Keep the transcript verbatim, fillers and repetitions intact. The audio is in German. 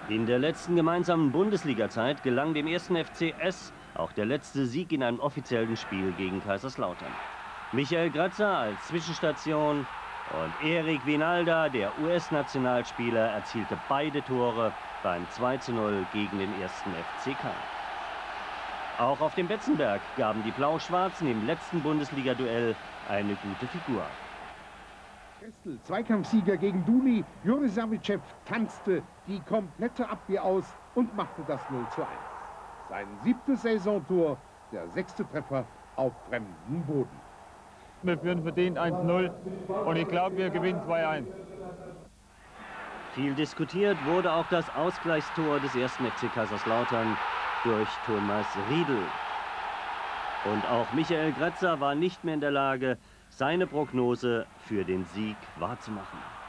In der letzten gemeinsamen Bundesliga-Zeit gelang dem ersten F C S auch der letzte Sieg in einem offiziellen Spiel gegen Kaiserslautern. Michael Gratzer als Zwischenstation und Eric Winalda, der U S-Nationalspieler, erzielte beide Tore beim zwei zu null gegen den ersten F C K. Auch auf dem Betzenberg gaben die Blau-Schwarzen im letzten Bundesliga-Duell eine gute Figur. Christel, Zweikampfsieger gegen Duli, Juri Savicev tanzte die komplette Abwehr aus und machte das null zu eins. Sein siebtes Saisontor, der sechste Treffer auf fremdem Boden. Wir führen verdient eins null und ich glaube, wir gewinnen zwei eins. Viel diskutiert wurde auch das Ausgleichstor des ersten F C Kaiserslautern durch Thomas Riedl. Und auch Michael Gratzer war nicht mehr in der Lage, seine Prognose für den Sieg wahrzumachen.